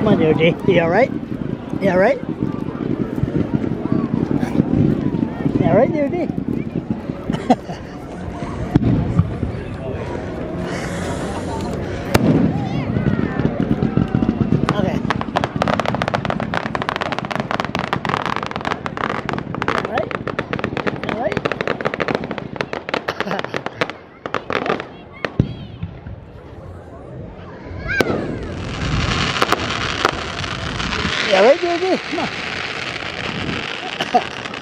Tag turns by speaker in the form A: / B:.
A: Come on, Yogi. You alright? You alright? You alright, Yogi? Okay. Alright? Alright? You alright, Yogi? Come on.